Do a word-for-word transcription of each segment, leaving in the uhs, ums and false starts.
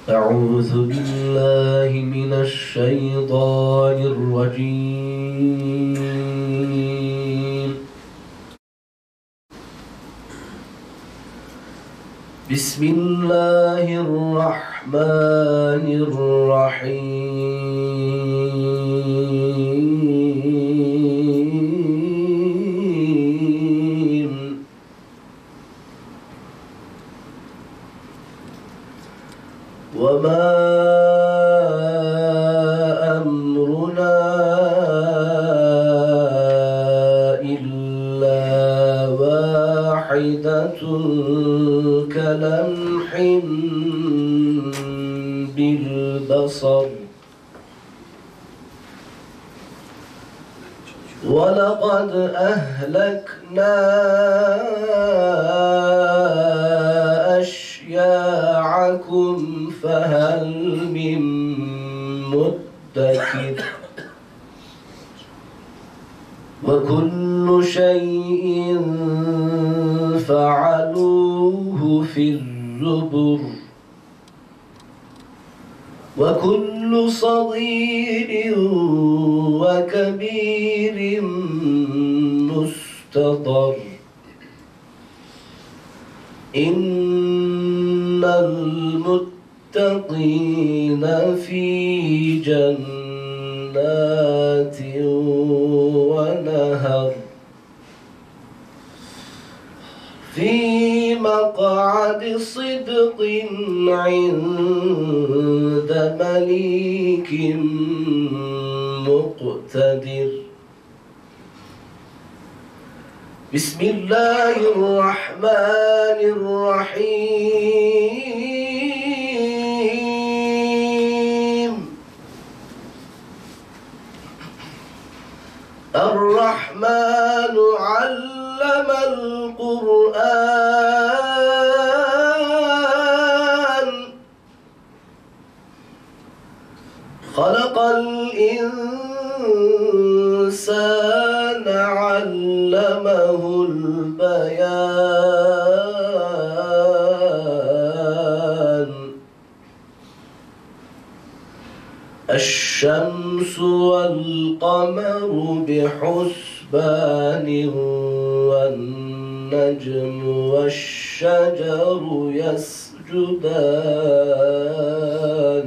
أعوذ بالله من الشيطان الرجيم. بسم الله الرحمن الرحيم. وما أمرنا إلا واحدة كلمح بالبصر ولقد أهلكنا أشياعكم فهل من مدكر وكل شيء فعلوه في الزبر وكل صغير وكبير مستطر. إن المتقين في جنات ونهر في مقعد صدق عند مليك مقتدر. بسم الله الرحمن الرحيم. الرحمن علم القرآن خلق الإنسان علمه البيان. الشمس والقمر بحسبان والنجم والشجر يسجدان.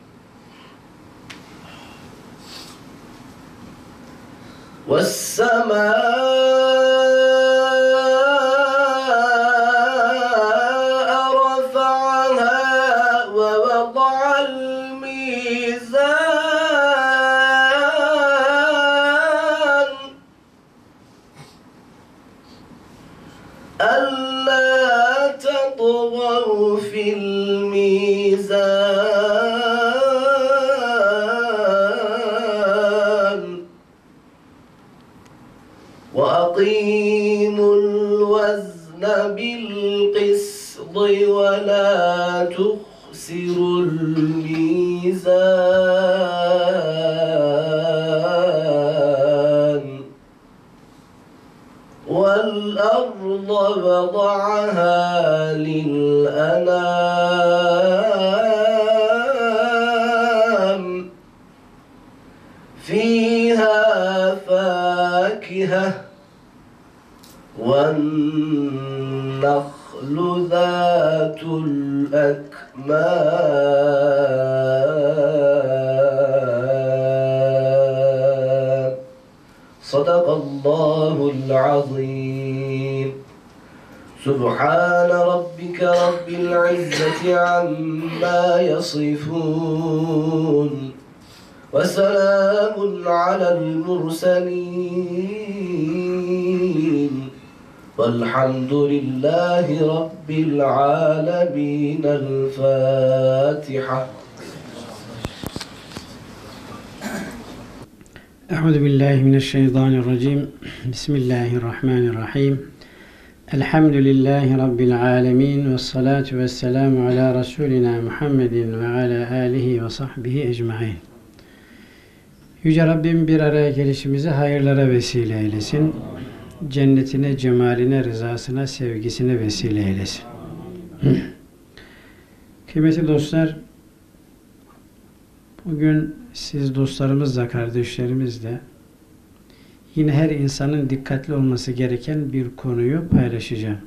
والسماء رفعها ووضع الميزان ألا تطغوا في الميزان وأقيموا الوزن بالقسط ولا تخسروا الميزان. والأرض وضعها للأنام فيها فاكهة والنخل ذات الأكمام. صدق الله العظيم. سبحان ربك رب العزة عما يصفون وسلام على المرسلين والحمد لله رب العالمين. الفاتحة. أعوذ بالله من الشيطان الرجيم. بسم الله الرحمن الرحيم. الحمد لله رب العالمين والصلاة والسلام على رسولنا Muhammed ve ala alihi ve sahbihi ecmaîn. Yüce Rabbim bir araya gelişimizi hayırlara vesile eylesin. Cennetine, cemaline, rızasına, sevgisine vesile eylesin. Kıymetli dostlar, Bugün siz dostlarımızla, kardeşlerimizle yine her insanın dikkatli olması gereken bir konuyu paylaşacağım.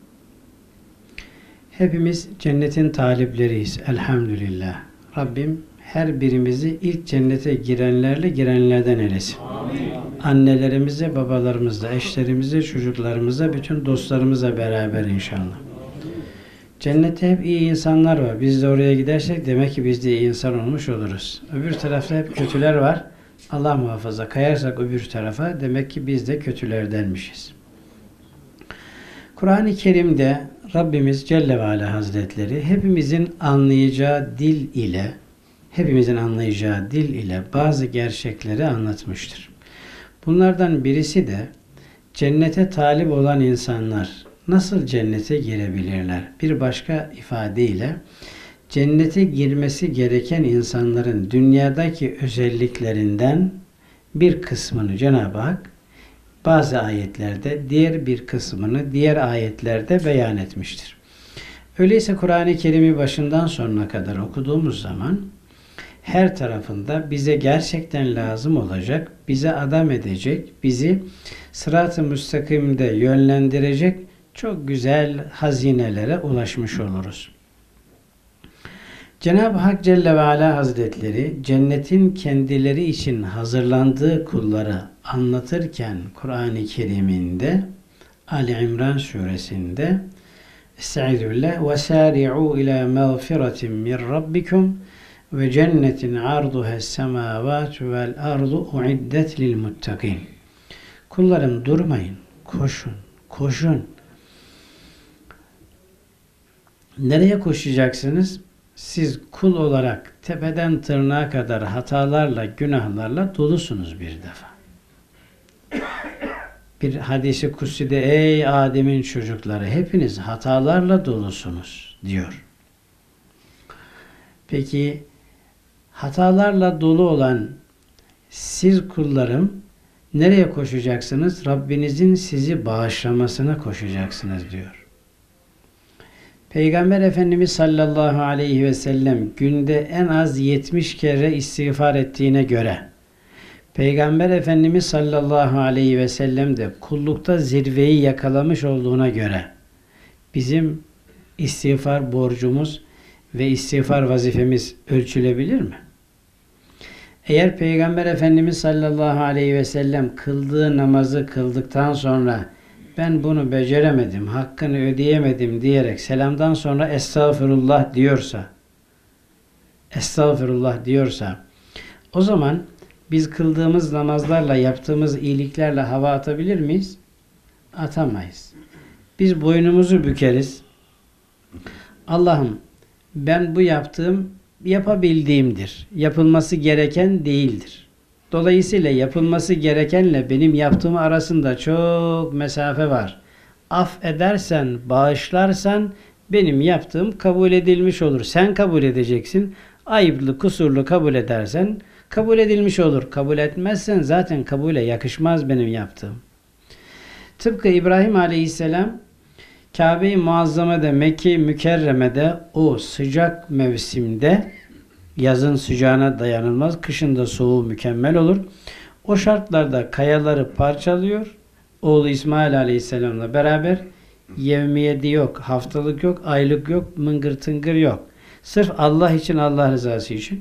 Hepimiz cennetin talipleriyiz. Elhamdülillah. Rabbim her birimizi ilk cennete girenlerle girenlerden eylesin. Amin. Annelerimize, babalarımızla, eşlerimize, çocuklarımıza, bütün dostlarımızla beraber inşallah. Cennette hep iyi insanlar var. Biz de oraya gidersek demek ki biz de iyi insan olmuş oluruz. Öbür tarafta hep kötüler var. Allah muhafaza, kayarsak öbür tarafa demek ki biz de kötülerdenmişiz. Kur'an-ı Kerim'de Rabbimiz Celle ve Ala Hazretleri hepimizin anlayacağı dil ile hepimizin anlayacağı dil ile bazı gerçekleri anlatmıştır. Bunlardan birisi de cennete talip olan insanlar nasıl cennete girebilirler? Bir başka ifadeyle cennete girmesi gereken insanların dünyadaki özelliklerinden bir kısmını Cenab-ı Hak bazı ayetlerde, diğer bir kısmını diğer ayetlerde beyan etmiştir. Öyleyse Kur'an-ı Kerim'i başından sonuna kadar okuduğumuz zaman her tarafında bize gerçekten lazım olacak, bize adam edecek, bizi sırat-ı müstakimde yönlendirecek çok güzel hazinelere ulaşmış oluruz. Cenab-ı Hak Celle ve Ala Hazretleri cennetin kendileri için hazırlandığı kulları anlatırken Kur'an-ı Kerim'inde Ali İmran suresinde Estaizu billah ve sari'u ila mağfiretin min rabbikum ve cennetin arduha semavatu vel ardu uiddet lil muttakin. Kullarım durmayın, koşun, koşun. Nereye koşacaksınız? Siz kul olarak tepeden tırnağa kadar hatalarla, günahlarla dolusunuz bir defa. Bir hadisi kutsi'de ey Adem'in çocukları hepiniz hatalarla dolusunuz diyor. Peki hatalarla dolu olan siz kullarım nereye koşacaksınız? Rabbinizin sizi bağışlamasına koşacaksınız diyor. Peygamber Efendimiz sallallahu aleyhi ve sellem günde en az yetmiş kere istiğfar ettiğine göre Peygamber Efendimiz sallallahu aleyhi ve sellem de kullukta zirveyi yakalamış olduğuna göre bizim istiğfar borcumuz ve istiğfar vazifemiz ölçülebilir mi? Eğer Peygamber Efendimiz sallallahu aleyhi ve sellem kıldığı namazı kıldıktan sonra ben bunu beceremedim, hakkını ödeyemedim diyerek selamdan sonra estağfurullah diyorsa, estağfurullah diyorsa, o zaman biz kıldığımız namazlarla, yaptığımız iyiliklerle hava atabilir miyiz? Atamayız. Biz boynumuzu bükeriz. Allah'ım ben bu yaptığım yapabildiğimdir. Yapılması gereken değildir. Dolayısıyla yapılması gerekenle benim yaptığım arasında çok mesafe var. Af edersen, bağışlarsan benim yaptığım kabul edilmiş olur. Sen kabul edeceksin. Ayıplı, kusurlu kabul edersen kabul edilmiş olur. Kabul etmezsen zaten kabule yakışmaz benim yaptığım. Tıpkı İbrahim Aleyhisselam Kabe-i Muazzama'da, Mekke-i Mükerreme'de o sıcak mevsimde yazın sıcağına dayanılmaz, kışın da soğuğu mükemmel olur. O şartlarda kayaları parçalıyor. Oğlu İsmail Aleyhisselam'la beraber yevmiyedi yok, haftalık yok, aylık yok, mıngır tıngır yok. Sırf Allah için, Allah rızası için.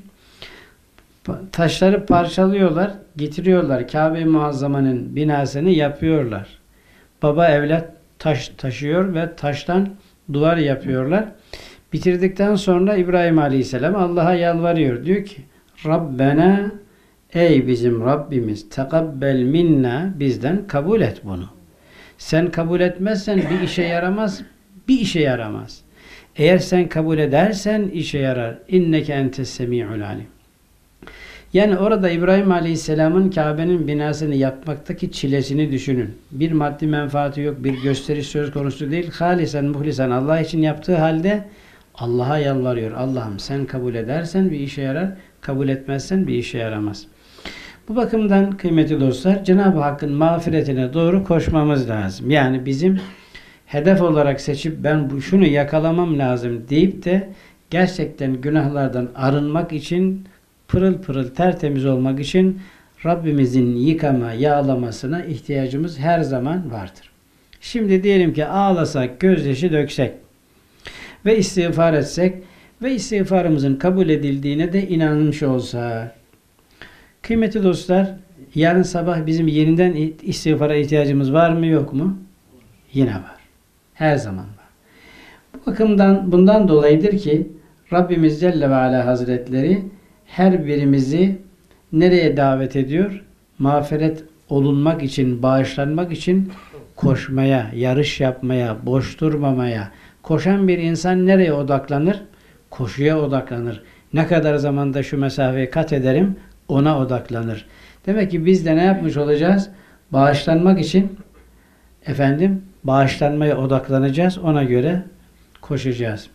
Taşları parçalıyorlar, getiriyorlar. Kabe-i Muazzama'nın binasını yapıyorlar. Baba evlat taş taşıyor ve taştan duvar yapıyorlar. Bitirdikten sonra İbrahim Aleyhisselam Allah'a yalvarıyor. Diyor ki Rabbena, ey bizim Rabbimiz, tekabbel minna, bizden kabul et bunu. Sen kabul etmezsen bir işe yaramaz, bir işe yaramaz. Eğer sen kabul edersen işe yarar. İnneke entes semi'ul alim. Yani orada İbrahim Aleyhisselam'ın Kabe'nin binasını yapmaktaki çilesini düşünün. Bir maddi menfaati yok, bir gösteriş söz konusu değil. Halisen, muhlisen Allah için yaptığı halde Allah'a yalvarıyor. Allah'ım sen kabul edersen bir işe yarar, kabul etmezsen bir işe yaramaz. Bu bakımdan kıymetli dostlar, Cenab-ı Hakk'ın mağfiretine doğru koşmamız lazım. Yani bizim hedef olarak seçip ben bu şunu yakalamam lazım deyip de gerçekten günahlardan arınmak için pırıl pırıl tertemiz olmak için Rabbimizin yıkama, yağlamasına ihtiyacımız her zaman vardır. Şimdi diyelim ki ağlasak, gözyaşı döksek ve istiğfar etsek ve istiğfarımızın kabul edildiğine de inanmış olsak. Kıymetli dostlar, yarın sabah bizim yeniden istiğfara ihtiyacımız var mı yok mu? Yine var. Her zaman var. Bu bakımdan bundan dolayıdır ki Rabbimiz Celle ve Ala Hazretleri her birimizi nereye davet ediyor? Mağfiret olunmak için, bağışlanmak için koşmaya, yarış yapmaya, boş durmamaya. Koşan bir insan nereye odaklanır? Koşuya odaklanır. Ne kadar zamanda şu mesafeyi kat ederim? Ona odaklanır. Demek ki biz de ne yapmış olacağız? Bağışlanmak için efendim bağışlanmaya odaklanacağız. Ona göre koşacağız.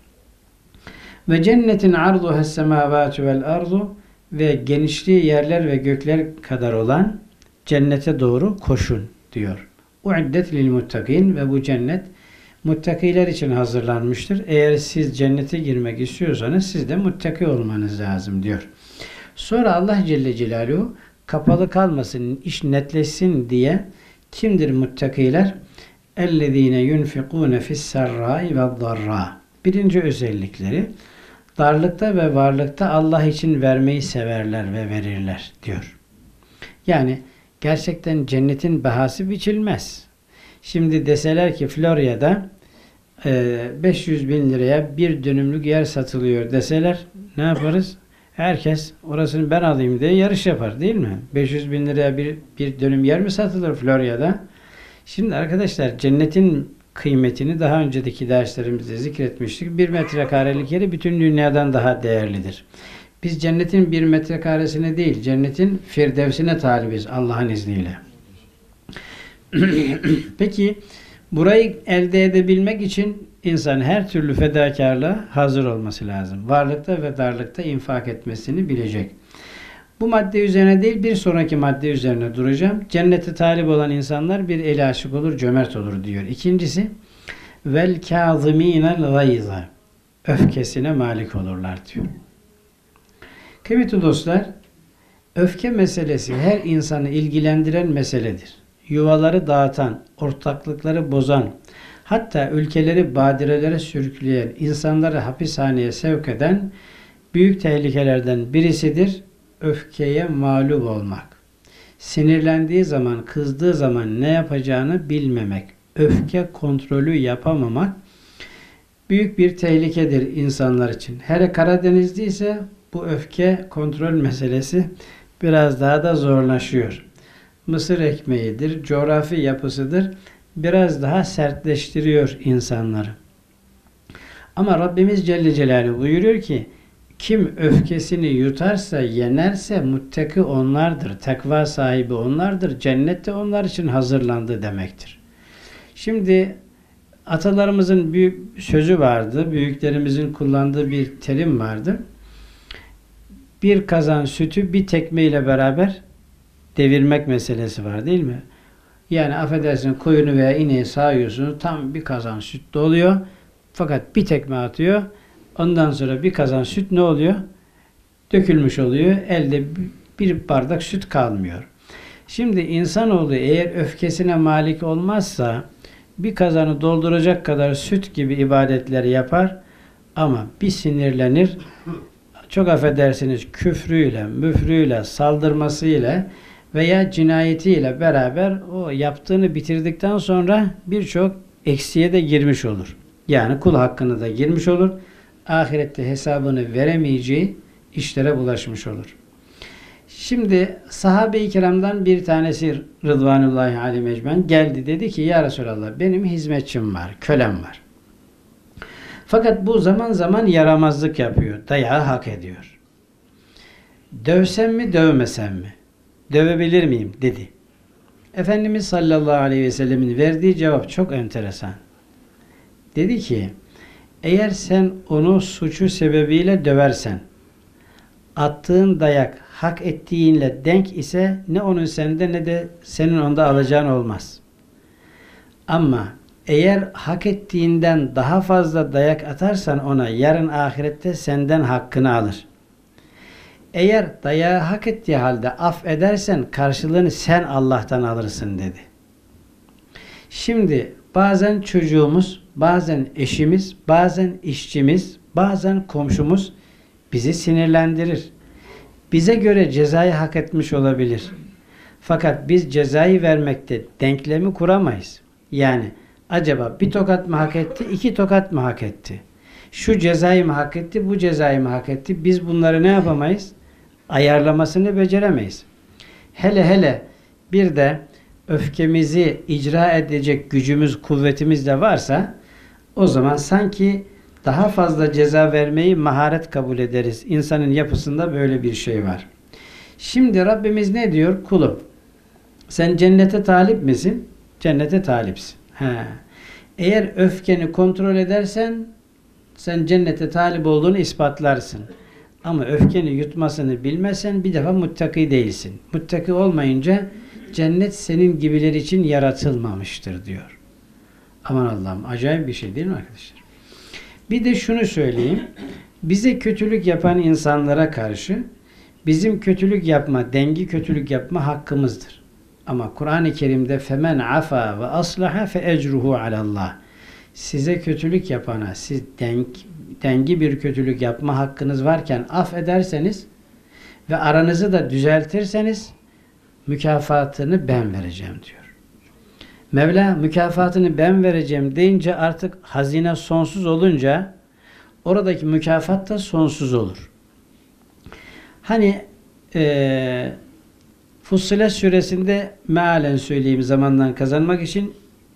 Ve cennetin arduha semavatu vel ardu ve genişliği yerler ve gökler kadar olan cennete doğru koşun diyor. Uiddet lil muttakin ve bu cennet muttakiler için hazırlanmıştır. Eğer siz cennete girmek istiyorsanız siz de muttaki olmanız lazım diyor. Sonra Allah Celle Celaluhu kapalı kalmasın, iş netleşsin diye kimdir muttakiler? اَلَّذ۪ينَ يُنْفِقُونَ فِي السَّرَّاءِ وَالضَّرَّاءِ Birinci özellikleri darlıkta ve varlıkta Allah için vermeyi severler ve verirler diyor. Yani gerçekten cennetin bahası biçilmez. Şimdi deseler ki Florya'da beş yüz bin liraya bir dönümlük yer satılıyor deseler ne yaparız? Herkes orasını ben alayım diye yarış yapar değil mi? beş yüz bin liraya bir, bir dönüm yer mi satılır Florya'da? Şimdi arkadaşlar cennetin kıymetini daha önceki derslerimizde zikretmiştik. Bir metrekarelik yeri bütün dünyadan daha değerlidir. Biz cennetin bir metrekaresine değil, cennetin firdevsine talibiz Allah'ın izniyle. Peki burayı elde edebilmek için insan her türlü fedakarlığa hazır olması lazım. Varlıkta ve darlıkta infak etmesini bilecek. Bu madde üzerine değil bir sonraki madde üzerine duracağım. Cennete talip olan insanlar bir eli aşık olur, cömert olur diyor. İkincisi vel kâzimînel gayza öfkesine malik olurlar diyor. Kıymetli dostlar, öfke meselesi her insanı ilgilendiren meseledir. Yuvaları dağıtan, ortaklıkları bozan, hatta ülkeleri badirelere sürükleyen, insanları hapishaneye sevk eden büyük tehlikelerden birisidir. Öfkeye mağlup olmak. Sinirlendiği zaman, kızdığı zaman ne yapacağını bilmemek, öfke kontrolü yapamamak büyük bir tehlikedir insanlar için. Hele Karadeniz'de ise bu öfke kontrol meselesi biraz daha da zorlaşıyor. Mısır ekmeğidir, coğrafi yapısıdır. Biraz daha sertleştiriyor insanları. Ama Rabbimiz Celle Celaluhu buyuruyor ki kim öfkesini yutarsa, yenerse muttaki onlardır. Takva sahibi onlardır. Cennette onlar için hazırlandı demektir. Şimdi atalarımızın bir sözü vardı. Büyüklerimizin kullandığı bir terim vardı. Bir kazan sütü bir tekmeyle beraber devirmek meselesi var değil mi? Yani affedersin koyunu veya ineği sağıyorsunuz. Tam bir kazan süt doluyor. Fakat bir tekme atıyor. Ondan sonra bir kazan süt ne oluyor? Dökülmüş oluyor. Elde bir bardak süt kalmıyor. Şimdi insanoğlu eğer öfkesine malik olmazsa bir kazanı dolduracak kadar süt gibi ibadetler yapar ama bir sinirlenir, çok affedersiniz küfrüyle, müfrüyle, saldırmasıyla veya cinayetiyle beraber o yaptığını bitirdikten sonra birçok eksiğe de girmiş olur. Yani kul hakkını da girmiş olur. Ahirette hesabını veremeyeceği işlere bulaşmış olur. Şimdi sahabe-i kiramdan bir tanesi Rıdvanullahi aleyhi mecmen geldi dedi ki ya Resulallah benim hizmetçim var, kölem var. Fakat bu zaman zaman yaramazlık yapıyor, dayağı hak ediyor. Dövsem mi dövmesem mi? Dövebilir miyim dedi. Efendimiz sallallahu aleyhi ve sellemin verdiği cevap çok enteresan. Dedi ki eğer sen onu suçu sebebiyle döversen, attığın dayak hak ettiğinle denk ise ne onun sende ne de senin onda alacağın olmaz. Ama eğer hak ettiğinden daha fazla dayak atarsan ona yarın ahirette senden hakkını alır. Eğer dayağı hak ettiği halde af edersen karşılığını sen Allah'tan alırsın dedi. Şimdi bazen çocuğumuz, bazen eşimiz, bazen işçimiz, bazen komşumuz bizi sinirlendirir. Bize göre cezayı hak etmiş olabilir. Fakat biz cezayı vermekte denklemi kuramayız. Yani acaba bir tokat mı hak etti, iki tokat mı hak etti? Şu cezayı mı hak etti, bu cezayı mı hak etti? Biz bunları ne yapamayız? Ayarlamasını beceremeyiz. Hele hele bir de öfkemizi icra edecek gücümüz, kuvvetimiz de varsa o zaman sanki daha fazla ceza vermeyi maharet kabul ederiz. İnsanın yapısında böyle bir şey var. Şimdi Rabbimiz ne diyor? Kulum, sen cennete talip misin? Cennete talipsin. He. Eğer öfkeni kontrol edersen sen cennete talip olduğunu ispatlarsın. Ama öfkeni yutmasını bilmezsen bir defa muttaki değilsin. Muttaki olmayınca cennet senin gibiler için yaratılmamıştır diyor. Aman Allah'ım, acayip bir şey değil mi arkadaşlar? Bir de şunu söyleyeyim. Bize kötülük yapan insanlara karşı bizim kötülük yapma, dengi kötülük yapma hakkımızdır. Ama Kur'an-ı Kerim'de femen afa ve aslaha fe ecruhu alallah. Size kötülük yapana siz denk, dengi bir kötülük yapma hakkınız varken affederseniz ve aranızı da düzeltirseniz mükafatını ben vereceğim diyor. Mevla mükafatını ben vereceğim deyince artık hazine sonsuz olunca oradaki mükafat da sonsuz olur. Hani e, Fussilet suresinde mealen söyleyeyim zamandan kazanmak için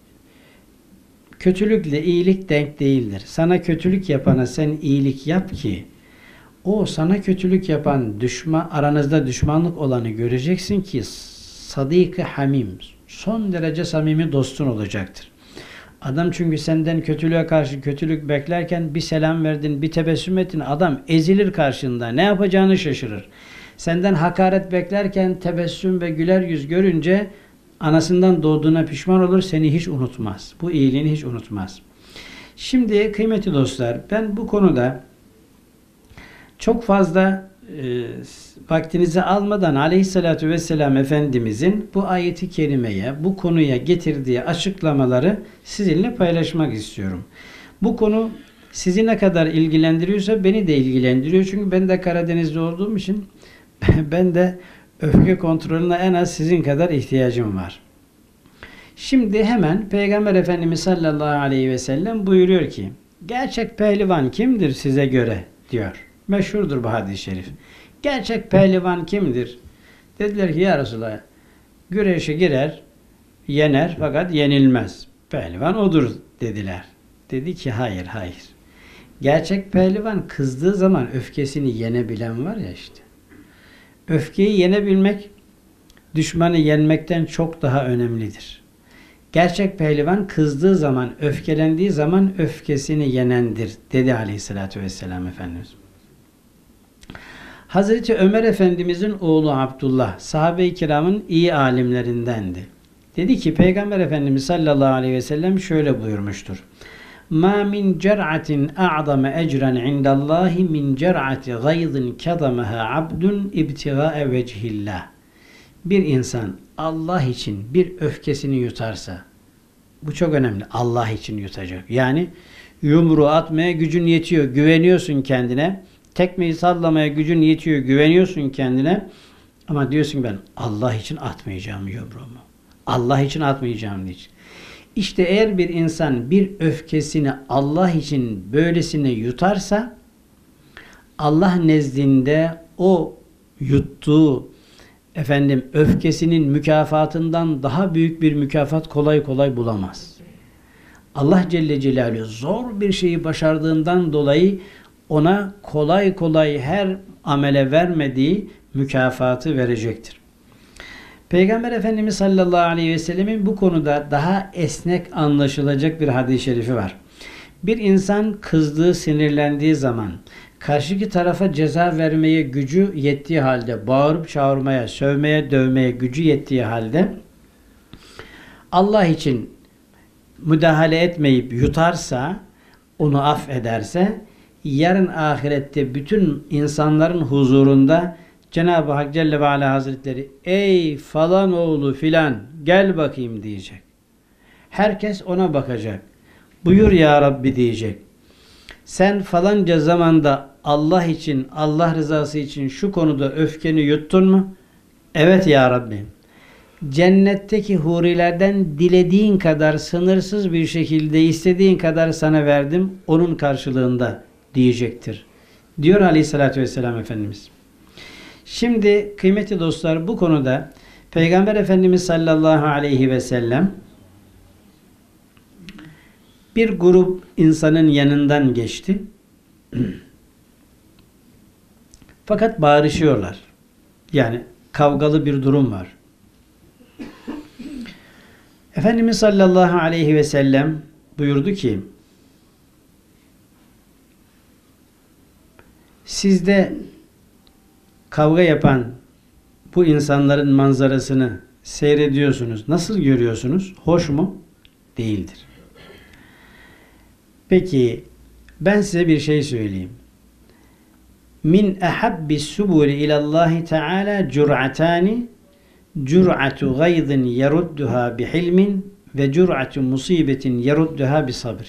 kötülükle iyilik denk değildir. Sana kötülük yapana sen iyilik yap ki o sana kötülük yapan düşman, aranızda düşmanlık olanı göreceksin ki sadik-i hamim, son derece samimi dostun olacaktır. Adam çünkü senden kötülüğe karşı kötülük beklerken bir selam verdin, bir tebessüm ettin, adam ezilir karşında, ne yapacağını şaşırır. Senden hakaret beklerken tebessüm ve güler yüz görünce anasından doğduğuna pişman olur, seni hiç unutmaz. Bu iyiliğini hiç unutmaz. Şimdi kıymetli dostlar, ben bu konuda çok fazla e, vaktinizi almadan Aleyhisselatü Vesselam Efendimizin bu ayeti kerimeye, bu konuya getirdiği açıklamaları sizinle paylaşmak istiyorum. Bu konu sizi ne kadar ilgilendiriyorsa beni de ilgilendiriyor. Çünkü ben de Karadeniz'de olduğum için ben de öfke kontrolüne en az sizin kadar ihtiyacım var. Şimdi hemen Peygamber Efendimiz sallallahu aleyhi ve sellem buyuruyor ki gerçek pehlivan kimdir size göre diyor. Meşhurdur bu hadis-i şerif. Gerçek pehlivan kimdir? Dediler ki ya Resulallah, güreşe girer, yener fakat yenilmez. Pehlivan odur dediler. Dedi ki hayır hayır. Gerçek pehlivan kızdığı zaman öfkesini yenebilen var ya işte. Öfkeyi yenebilmek düşmanı yenmekten çok daha önemlidir. Gerçek pehlivan kızdığı zaman, öfkelendiği zaman öfkesini yenendir dedi Aleyhisselatü Vesselam Efendimiz. Hazreti Ömer Efendimizin oğlu Abdullah, sahabe-i kiramın iyi alimlerindendi. Dedi ki Peygamber Efendimiz sallallahu aleyhi ve sellem şöyle buyurmuştur. مَا مِنْ جَرْعَةٍ اَعْظَمَ اَجْرًا عِنْدَ اللّٰهِ مِنْ جَرْعَةِ غَيْظٍ كَظَمَهَا عَبْدٌ اِبْتِغَاءَ وَجْهِ اللّٰهِ. Bir insan Allah için bir öfkesini yutarsa, bu çok önemli, Allah için yutacak. Yani yumruğu atmaya gücün yetiyor, güveniyorsun kendine, tekmeyi sallamaya gücün yetiyor, güveniyorsun kendine ama diyorsun ben Allah için atmayacağım yumruğumu. Allah için atmayacağım diye. İşte eğer bir insan bir öfkesini Allah için böylesine yutarsa Allah nezdinde o yuttuğu efendim öfkesinin mükafatından daha büyük bir mükafat kolay kolay bulamaz. Allah Celle Celaluhu zor bir şeyi başardığından dolayı ona kolay kolay her amele vermediği mükafatı verecektir. Peygamber Efendimiz sallallahu aleyhi ve sellemin bu konuda daha esnek anlaşılacak bir hadis-i şerifi var. Bir insan kızdığı, sinirlendiği zaman karşıki tarafa ceza vermeye gücü yettiği halde, bağırıp çağırmaya, sövmeye, dövmeye gücü yettiği halde Allah için müdahale etmeyip yutarsa, onu affederse, yarın ahirette bütün insanların huzurunda Cenab-ı Hak Celle ve Ala Hazretleri ey falan oğlu filan gel bakayım diyecek. Herkes ona bakacak. Buyur ya Rabbi diyecek. Sen falanca zamanda Allah için, Allah rızası için şu konuda öfkeni yuttun mu? Evet ya Rabbi. Cennetteki hurilerden dilediğin kadar sınırsız bir şekilde istediğin kadar sana verdim. Onun karşılığında diyecektir. Diyor Aleyhisselatü Vesselam Efendimiz. Şimdi kıymetli dostlar bu konuda Peygamber Efendimiz sallallahu aleyhi ve sellem bir grup insanın yanından geçti. Fakat bağırışıyorlar. Yani kavgalı bir durum var. Efendimiz sallallahu aleyhi ve sellem buyurdu ki sizde kavga yapan bu insanların manzarasını seyrediyorsunuz. Nasıl görüyorsunuz? Hoş mu? Değildir. Peki ben size bir şey söyleyeyim. Min ahabbis suburi ilallahi teala cur'atani cur'atu gaydin yerudduha bihilmin ve cur'atu musibetin yerudduha bisabr.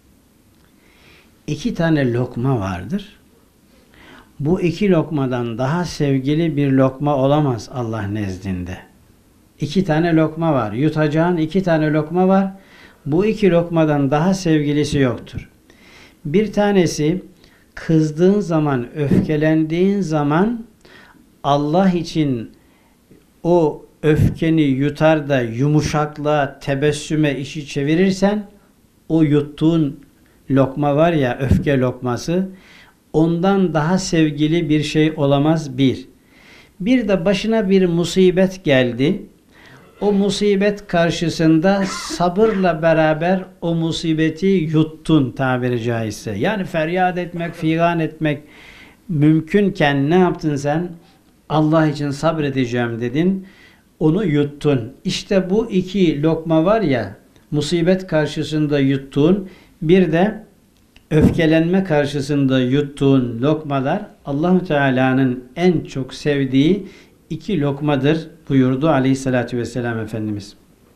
İki tane lokma vardır. Bu iki lokmadan daha sevgili bir lokma olamaz Allah nezdinde. İki tane lokma var. Yutacağın iki tane lokma var. Bu iki lokmadan daha sevgilisi yoktur. Bir tanesi kızdığın zaman, öfkelendiğin zaman Allah için o öfkeni yutar da yumuşaklığa, tebessüme işi çevirirsen o yuttuğun lokma var ya, öfke lokması, ondan daha sevgili bir şey olamaz bir. Bir de başına bir musibet geldi. O musibet karşısında sabırla beraber o musibeti yuttun tabiri caizse. Yani feryat etmek, figan etmek mümkünken ne yaptın sen? Allah için sabredeceğim dedin. Onu yuttun. İşte bu iki lokma var ya, musibet karşısında yuttuğun, bir de öfkelenme karşısında yuttuğun lokmalar Allah-u Teala'nın en çok sevdiği iki lokmadır buyurdu Aleyhisselatü Vesselam Efendimiz.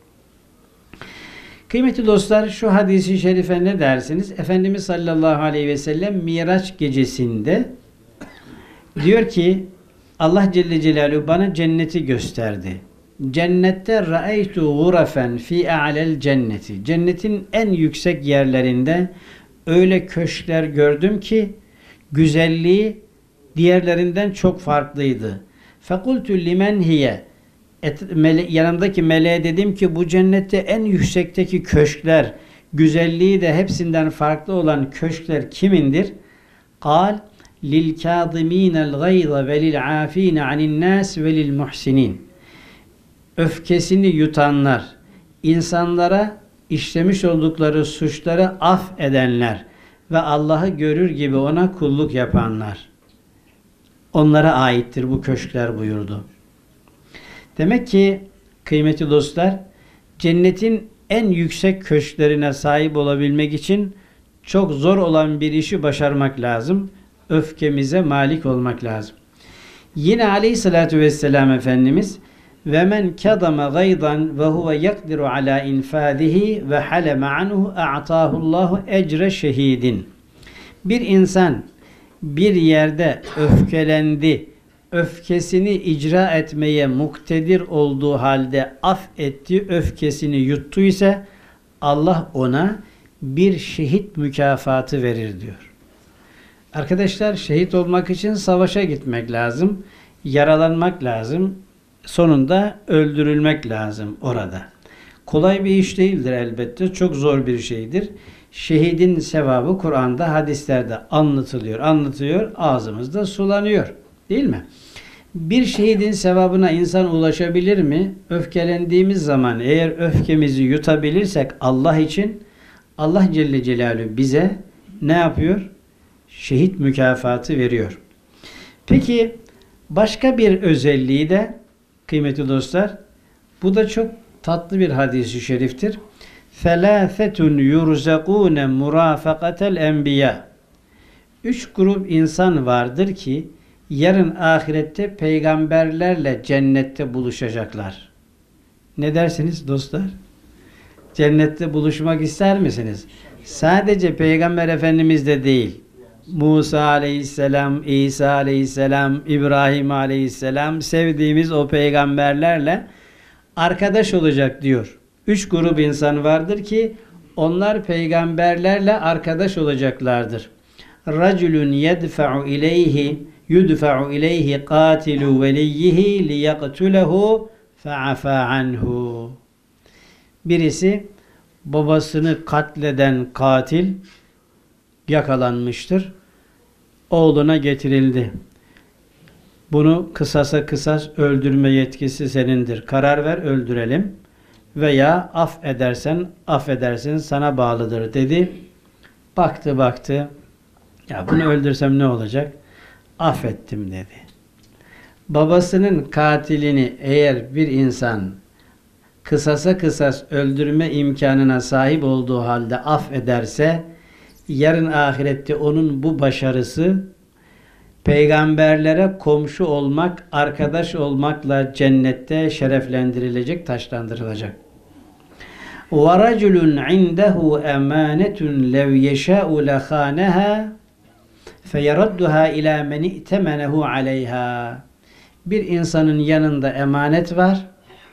Kıymetli dostlar, şu hadisi şerife ne dersiniz? Efendimiz sallallahu aleyhi ve sellem Miraç gecesinde diyor ki Allah Celle Celaluhu bana cenneti gösterdi. Cennette ra'eytu gurafen fi a'lel cenneti. Cennetin en yüksek yerlerinde öyle köşkler gördüm ki güzelliği diğerlerinden çok farklıydı. Fekultu limen hiye. Mele, yanımdaki meleğe dedim ki bu cennette en yüksekteki köşkler, güzelliği de hepsinden farklı olan köşkler kimindir? Kal lil kâzimînel gayza ve lil âfîne anin nâs ve lil muhsinin. Öfkesini yutanlar, insanlara işlemiş oldukları suçları af edenler ve Allah'ı görür gibi ona kulluk yapanlar. Onlara aittir bu köşkler buyurdu. Demek ki kıymetli dostlar, cennetin en yüksek köşklerine sahip olabilmek için çok zor olan bir işi başarmak lazım. Öfkemize malik olmak lazım. Yine Aleyhisselatü Vesselam Efendimiz ve men kadama gaydan ve huve yakdiru ala infadihi ve haleme anhu a'tahullahu ecre şehidin. Bir insan bir yerde öfkelendi, öfkesini icra etmeye muktedir olduğu halde af etti, öfkesini yuttu ise Allah ona bir şehit mükafatı verir diyor. Arkadaşlar, şehit olmak için savaşa gitmek lazım, yaralanmak lazım, sonunda öldürülmek lazım orada. Kolay bir iş değildir elbette, çok zor bir şeydir. Şehidin sevabı Kur'an'da, hadislerde anlatılıyor, anlatıyor, ağzımızda sulanıyor. Değil mi? Bir şehidin sevabına insan ulaşabilir mi? Öfkelendiğimiz zaman eğer öfkemizi yutabilirsek Allah için, Allah Celle Celaluhu bize ne yapıyor? Şehit mükafatı veriyor. Peki başka bir özelliği de kıymetli dostlar, bu da çok tatlı bir hadis-i şeriftir. Felâfetun yurzakûne murâfakatel enbiya. Üç grup insan vardır ki yarın ahirette peygamberlerle cennette buluşacaklar. Ne dersiniz dostlar? Cennette buluşmak ister misiniz? Sadece Peygamber Efendimiz de değil. Musa aleyhisselam, İsa aleyhisselam, İbrahim aleyhisselam sevdiğimiz o peygamberlerle arkadaş olacak diyor. Üç grup insan vardır ki onlar peygamberlerle arkadaş olacaklardır. Raculun yedfa'u ileyhi yudfa'u ileyhi qatilu veliyhi liyaqtulehu fa'afa anhu. Birisi babasını katleden katil yakalanmıştır. Oğluna getirildi. Bunu kısasa kısas öldürme yetkisi senindir. Karar ver, öldürelim. Veya af edersen affedersin, sana bağlıdır dedi. Baktı baktı. Ya bunu öldürsem ne olacak? Affettim dedi. Babasının katilini eğer bir insan kısasa kısas öldürme imkanına sahip olduğu halde affederse, yarın ahirette onun bu başarısı peygamberlere komşu olmak, arkadaş olmakla cennette şereflendirilecek, taçlandırılacak. وَرَجُلٌ عِنْدَهُ اَمَانَةٌ لَوْ يَشَاءُ لَخَانَهَا فَيَرَدُّهَا اِلَى مَنِ اِئْتَمَنَهُ عَلَيْهَا. Bir insanın yanında emanet var.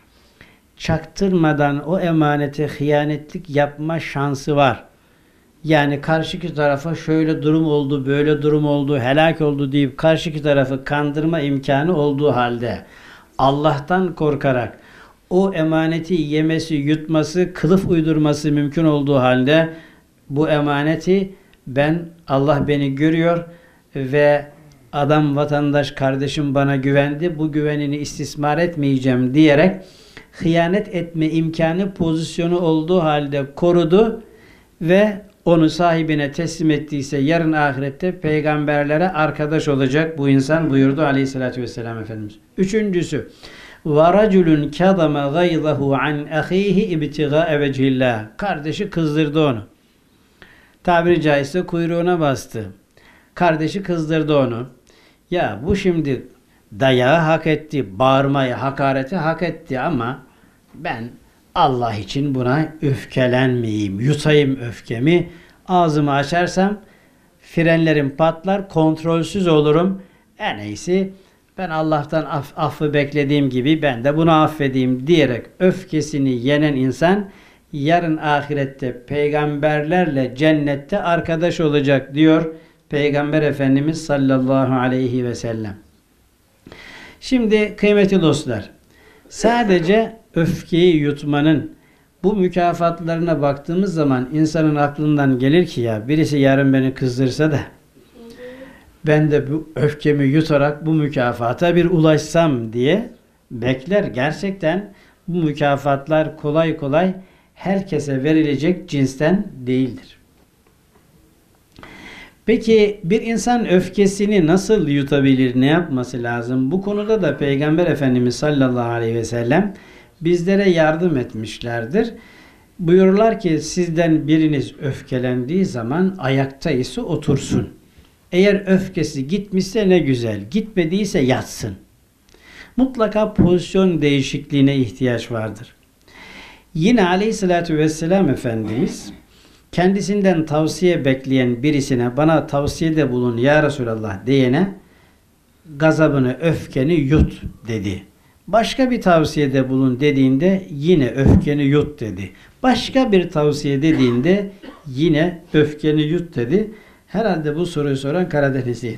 Çaktırmadan o emanete hıyanetlik yapma şansı var. Yani karşıki tarafa şöyle durum oldu, böyle durum oldu, helak oldu deyip karşıki tarafı kandırma imkanı olduğu halde Allah'tan korkarak o emaneti yemesi, yutması, kılıf uydurması mümkün olduğu halde bu emaneti ben, Allah beni görüyor ve adam, vatandaş, kardeşim bana güvendi, bu güvenini istismar etmeyeceğim diyerek hıyanet etme imkanı, pozisyonu olduğu halde korudu ve onu sahibine teslim ettiyse yarın ahirette peygamberlere arkadaş olacak bu insan buyurdu aleyhissalatü vesselam Efendimiz. Üçüncüsü وَرَجُلٌ كَظَمَ غَيْظَهُ عَنْ أَخِيهِ اِبْتِغَاءَ وَجْهِ اللّٰهِ. Kardeşi kızdırdı onu. Tabiri caizse kuyruğuna bastı. Kardeşi kızdırdı onu. Ya bu şimdi dayağı hak etti, bağırmayı, hakareti hak etti ama ben Allah için buna öfkelenmeyeyim, yutayım öfkemi. Ağzımı açarsam frenlerim patlar, kontrolsüz olurum. En iyisi ben Allah'tan aff, affı beklediğim gibi ben de bunu affedeyim diyerek öfkesini yenen insan yarın ahirette peygamberlerle cennette arkadaş olacak diyor Peygamber Efendimiz sallallahu aleyhi ve sellem. Şimdi kıymetli dostlar, sadece öfkeyi yutmanın bu mükafatlarına baktığımız zaman insanın aklından gelir ki ya birisi yarın beni kızdırsa da ben de bu öfkemi yutarak bu mükafata bir ulaşsam diye bekler. Gerçekten bu mükafatlar kolay kolay herkese verilecek cinsten değildir. Peki bir insan öfkesini nasıl yutabilir? Ne yapması lazım? Bu konuda da Peygamber Efendimiz sallallahu aleyhi ve sellem bizlere yardım etmişlerdir. Buyururlar ki sizden biriniz öfkelendiği zaman ayakta ise otursun. Eğer öfkesi gitmişse ne güzel, gitmediyse yatsın. Mutlaka pozisyon değişikliğine ihtiyaç vardır. Yine aleyhissalatü vesselam Efendimiz kendisinden tavsiye bekleyen birisine bana tavsiyede bulun ya Resulallah diyene gazabını, öfkeni yut dedi. Başka bir tavsiyede bulun dediğinde yine öfkeni yut dedi. Başka bir tavsiye dediğinde yine öfkeni yut dedi. Herhalde bu soruyu soran Karadenizliydi.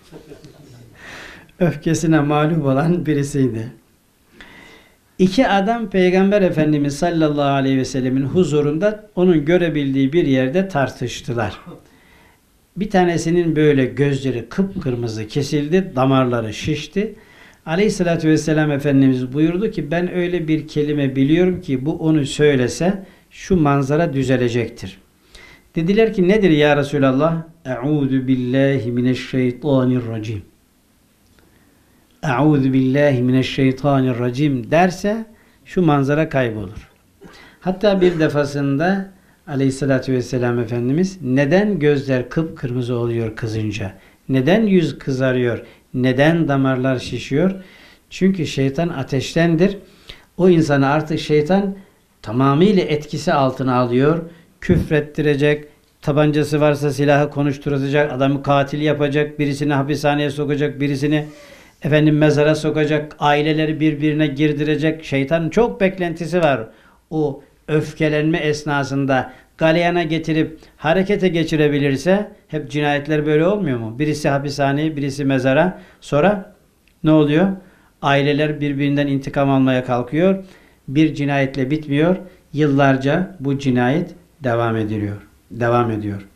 Öfkesine mağlup olan birisiydi. İki adam Peygamber Efendimiz sallallahu aleyhi ve sellemin huzurunda onun görebildiği bir yerde tartıştılar. Bir tanesinin böyle gözleri kıpkırmızı kesildi, damarları şişti. Aleyhissalatü vesselam Efendimiz buyurdu ki ben öyle bir kelime biliyorum ki bu onu söylese şu manzara düzelecektir. Dediler ki nedir ya Resulallah? Eûzu billahi mineşşeytanirracim. Eûzu billahi mineşşeytanirracim derse şu manzara kaybolur. Hatta bir defasında aleyhissalatü vesselam Efendimiz neden gözler kıpkırmızı oluyor kızınca? Neden yüz kızarıyor? Neden damarlar şişiyor? Çünkü şeytan ateştendir. O insanı artık şeytan tamamıyla etkisi altına alıyor. Küfrettirecek, tabancası varsa silahı konuşturacak, adamı katil yapacak, birisini hapishaneye sokacak, birisini efendim mezara sokacak, aileleri birbirine girdirecek. Şeytanın çok beklentisi var. O öfkelenme esnasında galeyana getirip harekete geçirebilirse, hep cinayetler böyle olmuyor mu? Birisi hapishaneye, birisi mezara. Sonra ne oluyor? Aileler birbirinden intikam almaya kalkıyor. Bir cinayetle bitmiyor. Yıllarca bu cinayet devam ediliyor. Devam ediyor.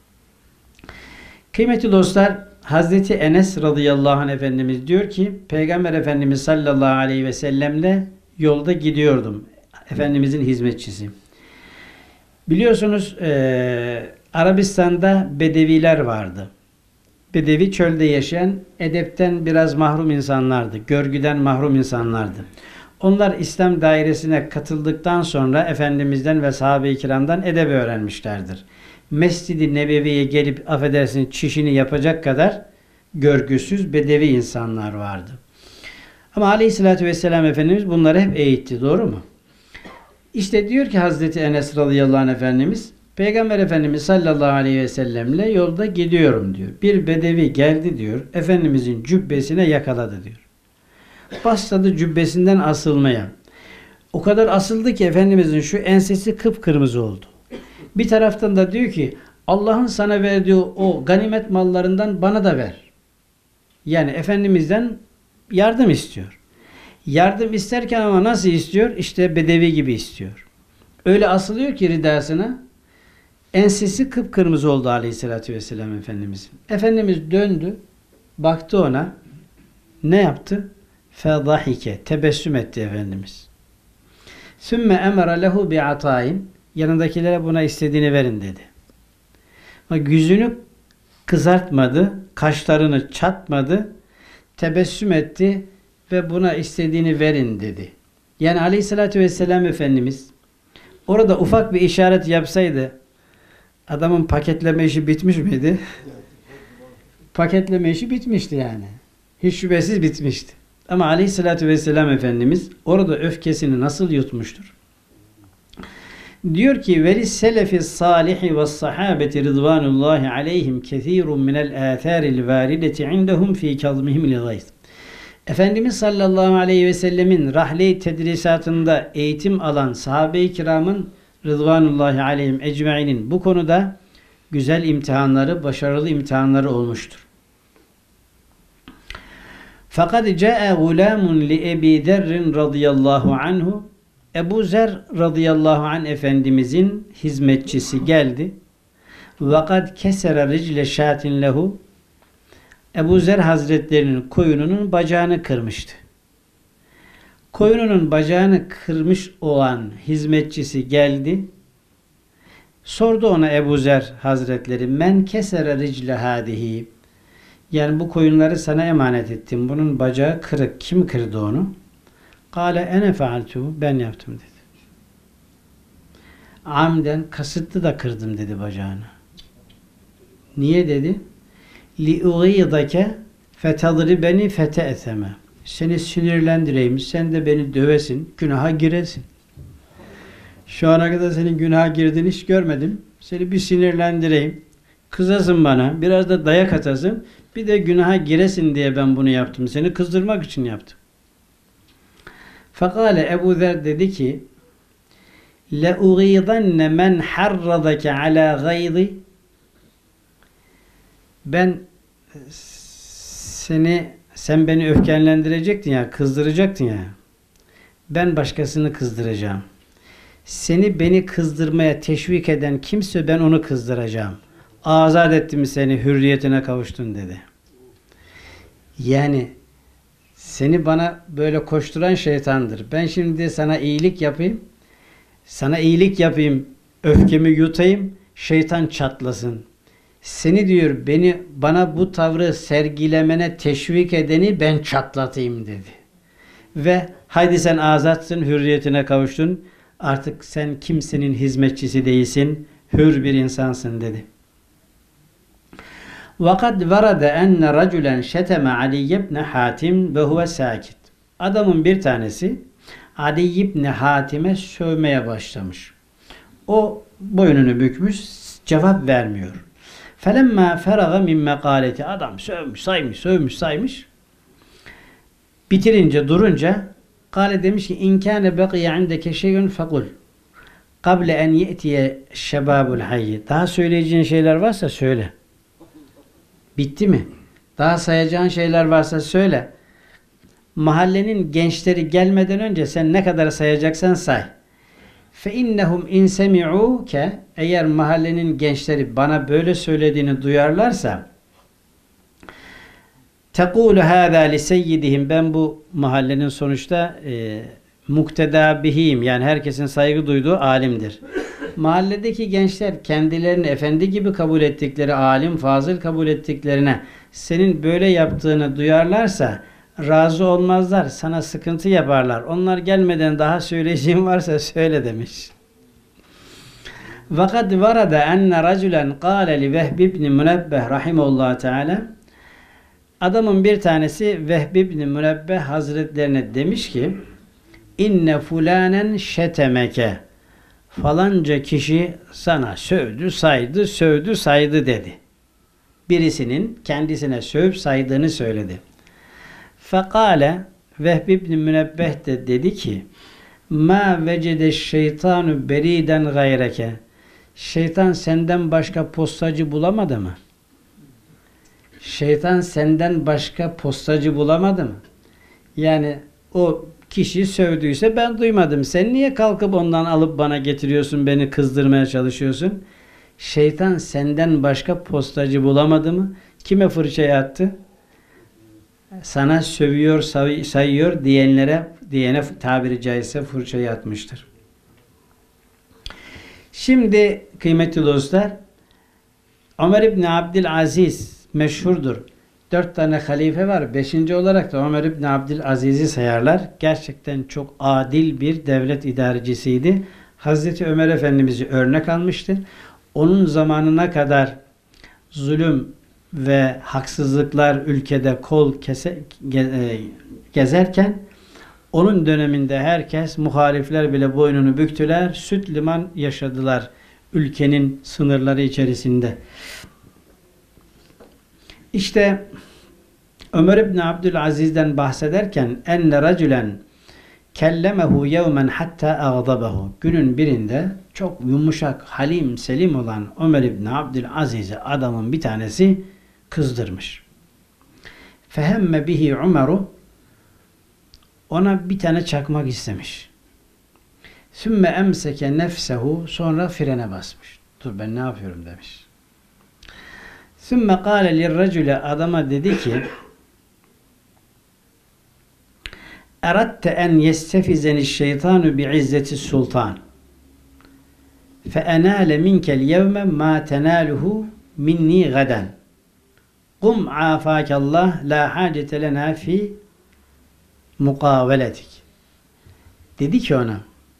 Kıymetli dostlar, Hazreti Enes radıyallahu anh Efendimiz diyor ki, Peygamber Efendimiz sallallahu aleyhi ve sellemle yolda gidiyordum. Efendimizin hizmetçisi. Biliyorsunuz e, Arabistan'da Bedeviler vardı. Bedevi çölde yaşayan, edepten biraz mahrum insanlardı. Görgüden mahrum insanlardı. Onlar İslam dairesine katıldıktan sonra Efendimiz'den ve sahabe-i kiramdan edep öğrenmişlerdir. Mescid-i Nebevi'ye gelip affedersin çişini yapacak kadar görgüsüz Bedevi insanlar vardı. Ama Aleyhisselatü Vesselam Efendimiz bunları hep eğitti. Doğru mu? İşte diyor ki Hazreti Enes radıyallahu anh Efendimiz, Peygamber Efendimiz sallallahu aleyhi ve sellemle yolda gidiyorum diyor. Bir Bedevi geldi diyor. Efendimizin cübbesine yakaladı diyor. Başladı cübbesinden asılmaya. O kadar asıldı ki Efendimizin şu ensesi kıpkırmızı oldu. Bir taraftan da diyor ki Allah'ın sana verdiği o ganimet mallarından bana da ver. Yani Efendimiz'den yardım istiyor. Yardım isterken ama nasıl istiyor? İşte Bedevi gibi istiyor. Öyle asılıyor ki ridasına, ensesi kıpkırmızı oldu Aleyhisselatü Vesselam Efendimiz'in. Efendimiz döndü, baktı ona, ne yaptı? Fedahike, tebessüm etti Efendimiz. Sümme emara lehu bi'atayn, yanındakilere buna istediğini verin dedi. Ama yüzünü kızartmadı, kaşlarını çatmadı, tebessüm etti ve buna istediğini verin dedi. Yani Aleyhisselatü Vesselam Efendimiz orada ufak bir işaret yapsaydı adamın paketleme işi bitmiş miydi? Paketleme işi bitmişti yani. Hiç şüphesiz bitmişti. Ama Aleyhisselatü Vesselam Efendimiz orada öfkesini nasıl yutmuştur? Diyor ki veli selefi salihi ve sahabeti rıdvanullahi aleyhim kethirun minel âthâril vârideti indehum fî kazmihim li-gayz. Efendimiz sallallahu aleyhi ve sellemin rahle-i tedrisatında eğitim alan sahabe-i kiramın rıdvanullahi aleyhim ecmainin bu konuda güzel imtihanları, başarılı imtihanları olmuştur. Fakat ca'e gulamun li Ebi Zerrin radıyallahu anhu, Ebu Zer radıyallahu anh Efendimizin hizmetçisi geldi. Vakat kesere ricle şatin lehu, Ebu Zer Hazretlerinin koyununun bacağını kırmıştı. Koyununun bacağını kırmış olan hizmetçisi geldi. Sordu ona Ebu Zer Hazretleri, men kesere ricle hadihi, yani bu koyunları sana emanet ettim. Bunun bacağı kırık. Kim kırdı onu? Kale ene fealtu, ben yaptım dedi. Amden, kasıtlı da kırdım dedi bacağını. Niye dedi? Li uğidake fetadribeni fete'eseme. Seni sinirlendireyim, sen de beni dövesin, günaha giresin. Şu ana kadar senin günaha girdiğini hiç görmedim. Seni bir sinirlendireyim, kızasın bana, biraz da dayak atasın, bir de günaha giresin diye ben bunu yaptım. Seni kızdırmak için yaptım. Fekale Ebu Zer dedi ki لَاُغِيضَنَّ مَنْ حَرَّضَكَ عَلَى غَيْضِ, ben seni, sen beni öfkelendirecektin ya, kızdıracaktın ya, ben başkasını kızdıracağım. Seni beni kızdırmaya teşvik eden kimse, ben onu kızdıracağım. Azat ettim seni, hürriyetine kavuştun dedi. Yani seni bana böyle koşturan şeytandır. Ben şimdi sana iyilik yapayım, sana iyilik yapayım, öfkemi yutayım, şeytan çatlasın. Seni diyor, beni bana bu tavrı sergilemene teşvik edeni ben çatlatayım dedi. Ve haydi sen azatsın, hürriyetine kavuştun. Artık sen kimsenin hizmetçisi değilsin, hür bir insansın dedi. وَقَدْ وَرَدَ اَنَّ رَجُلًا شَتَمَ عَلِيَّ بْنَ حَاتِمٍ وَهُوَ سَاكِتٍ. Adamın bir tanesi Adi ibn Hatim'e sövmeye başlamış. O boynunu bükmüş, cevap vermiyor. فَلَمَّا فَرَغَ مِنْ مَقَالَةِ Adam sövmüş, saymış, sövmüş, saymış. Bitirince, durunca Kale demiş ki اِنْ كَانَ بَقِيَ عِنْدَكَ شَيْءٌ فَقُلْ قَبْلَ اَنْ يَأْتِيَ شَبَابُ الْحَيِّ Daha söyleyeceğin şeyler varsa söyle. Bitti mi? Daha sayacağın şeyler varsa söyle. Mahallenin gençleri gelmeden önce sen ne kadar sayacaksan say. فَاِنَّهُمْ اِنْ سَمِعُوكَ Eğer mahallenin gençleri bana böyle söylediğini duyarlarsa تَقُولُ هَذَا لِسَيِّدِهِمْ Ben bu mahallenin sonuçta e, mukteda bihiyim. Yani herkesin saygı duyduğu alimdir. Mahalledeki gençler kendilerini efendi gibi kabul ettikleri, alim, fazıl kabul ettiklerine senin böyle yaptığını duyarlarsa razı olmazlar. Sana sıkıntı yaparlar. Onlar gelmeden daha söyleyeceğim varsa söyle demiş. وَقَدْ وَرَدَ اَنَّ رَجُلًا قَالَ لِوَهْبِ بْنِ مُنَبَّهِ rahimahullah Teala Adamın bir tanesi Vehb ibn Münebbeh Hazretlerine demiş ki inne fulanen şetemeke falanca kişi sana sövdü, saydı, sövdü, saydı dedi. Birisinin kendisine sövüp saydığını söyledi. Fekale Vehb ibn Münebbeh de dedi ki ma vecede şeytanu beriden gayreke Şeytan senden başka postacı bulamadı mı? Şeytan senden başka postacı bulamadı mı? Yani o kişi sövdüyse ben duymadım. Sen niye kalkıp ondan alıp bana getiriyorsun, beni kızdırmaya çalışıyorsun? Şeytan senden başka postacı bulamadı mı? Kime fırçayı attı? Sana sövüyor, say sayıyor diyenlere, diyene tabiri caizse fırçayı atmıştır. Şimdi kıymetli dostlar, Ömer İbni Abdülaziz meşhurdur. Dört tane halife var. Beşinci olarak da Ömer İbni Abdülaziz'i sayarlar. Gerçekten çok adil bir devlet idarecisiydi. Hazreti Ömer Efendimiz'i örnek almıştır. Onun zamanına kadar zulüm ve haksızlıklar ülkede kol kese, ge, gezerken onun döneminde herkes, muhalifler bile boynunu büktüler. Süt liman yaşadılar ülkenin sınırları içerisinde. İşte Ömer İbni Abdülaziz'den bahsederken enne racülen kellemehu yevmen hatta ağdabehu günün birinde çok yumuşak, halim, selim olan Ömer İbni Abdülaziz'i adamın bir tanesi kızdırmış. Fehemme bihi Umeru ona bir tane çakmak istemiş. Sümme emseke nefsehu sonra frene basmış. Dur ben ne yapıyorum demiş. Sümme kâle lirracüle adama dedi ki eratte en yestefizeni şeytanu bi'izzeti sultan fe enâle minkel yevme ma tenâluhu minni gaden kum afâkallah la hâcete lenâ fi mukaveletik. Dedi ki ona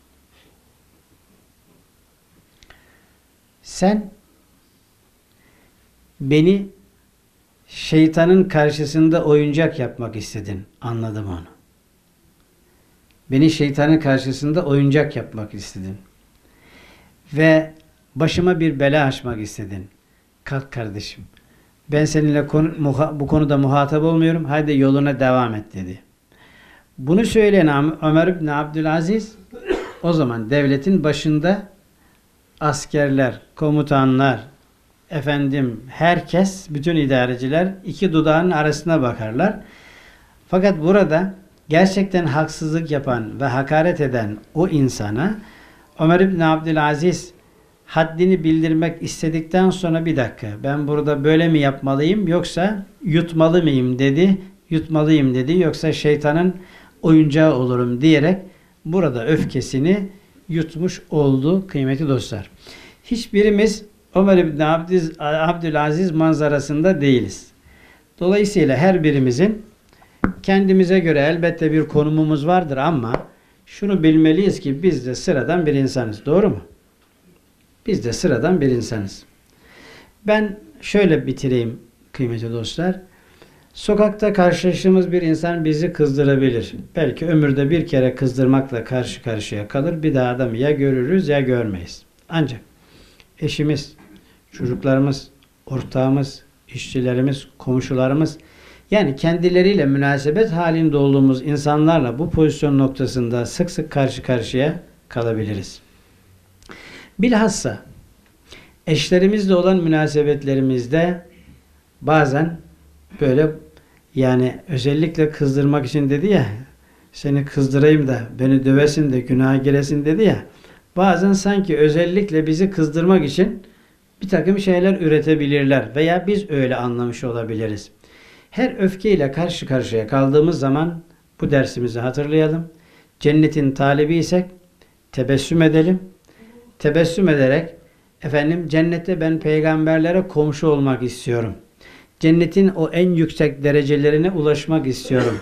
sen beni şeytanın karşısında oyuncak yapmak istedin. Anladım onu. Beni şeytanın karşısında oyuncak yapmak istedin. Ve başıma bir bela açmak istedin. Kalk kardeşim. Ben seninle konu, muha, bu konuda muhatap olmuyorum. Haydi yoluna devam et dedi. Bunu söyleyen Ömer İbni Abdülaziz o zaman devletin başında askerler, komutanlar, efendim herkes, bütün idareciler iki dudağının arasına bakarlar. Fakat burada gerçekten haksızlık yapan ve hakaret eden o insana Ömer İbni Abdülaziz haddini bildirmek istedikten sonra bir dakika ben burada böyle mi yapmalıyım yoksa yutmalı mıyım dedi. Yutmalıyım dedi yoksa şeytanın oyuncağı olurum diyerek burada öfkesini yutmuş oldu kıymetli dostlar. Hiçbirimiz Ömer İbni Abdülaziz manzarasında değiliz. Dolayısıyla her birimizin kendimize göre elbette bir konumumuz vardır ama şunu bilmeliyiz ki biz de sıradan bir insanız. Doğru mu? Biz de sıradan bir insanız. Ben şöyle bitireyim kıymetli dostlar. Sokakta karşılaştığımız bir insan bizi kızdırabilir. Belki ömürde bir kere kızdırmakla karşı karşıya kalır. Bir daha adamı ya görürüz ya görmeyiz. Ancak eşimiz, çocuklarımız, ortağımız, işçilerimiz, komşularımız, yani kendileriyle münasebet halinde olduğumuz insanlarla bu pozisyon noktasında sık sık karşı karşıya kalabiliriz. Bilhassa eşlerimizle olan münasebetlerimizde bazen böyle, yani özellikle kızdırmak için dedi ya, seni kızdırayım da beni dövesin de günaha giresin dedi ya, bazen sanki özellikle bizi kızdırmak için bir takım şeyler üretebilirler veya biz öyle anlamış olabiliriz. Her öfkeyle karşı karşıya kaldığımız zaman bu dersimizi hatırlayalım. Cennetin talibiysek tebessüm edelim. Tebessüm ederek, efendim cennette ben peygamberlere komşu olmak istiyorum. Cennetin o en yüksek derecelerine ulaşmak istiyorum.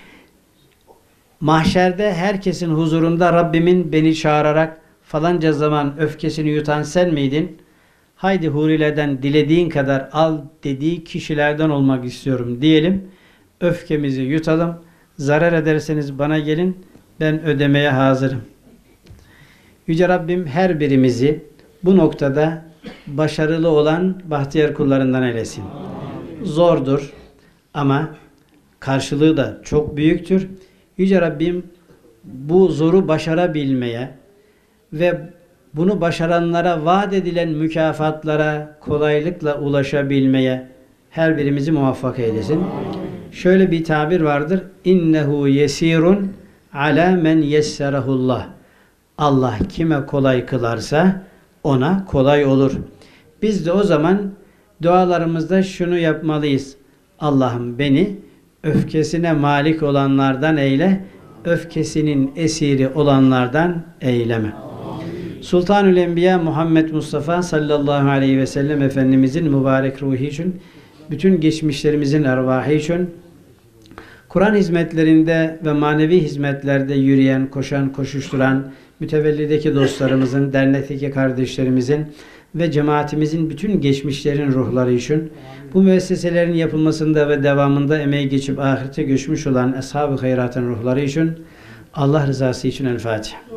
Mahşerde herkesin huzurunda Rabbimin beni çağırarak falanca zaman öfkesini yutan sen miydin? Haydi hurilerden dilediğin kadar al dediği kişilerden olmak istiyorum diyelim. Öfkemizi yutalım. Zarar ederseniz bana gelin, ben ödemeye hazırım. Yüce Rabbim her birimizi bu noktada başarılı olan bahtiyar kullarından eylesin. Zordur ama karşılığı da çok büyüktür. Yüce Rabbim bu zoru başarabilmeye ve bunu başaranlara vaat edilen mükafatlara kolaylıkla ulaşabilmeye her birimizi muvaffak eylesin. Şöyle bir tabir vardır. İnnehu yesirun ala men yesserahullah. Allah kime kolay kılarsa ona kolay olur. Biz de o zaman dualarımızda şunu yapmalıyız. Allah'ım beni öfkesine malik olanlardan eyle, öfkesinin esiri olanlardan eyleme. Sultanül Enbiya Muhammed Mustafa sallallahu aleyhi ve sellem Efendimizin mübarek ruhu için, bütün geçmişlerimizin ervahı için, Kur'an hizmetlerinde ve manevi hizmetlerde yürüyen, koşan, koşuşturan, mütevellideki dostlarımızın, dernekteki kardeşlerimizin ve cemaatimizin bütün geçmişlerin ruhları için, bu müesseselerin yapılmasında ve devamında emeği geçip ahirete göçmüş olan Ashab-ı Hayrat'ın ruhları için, Allah rızası için El Fatiha.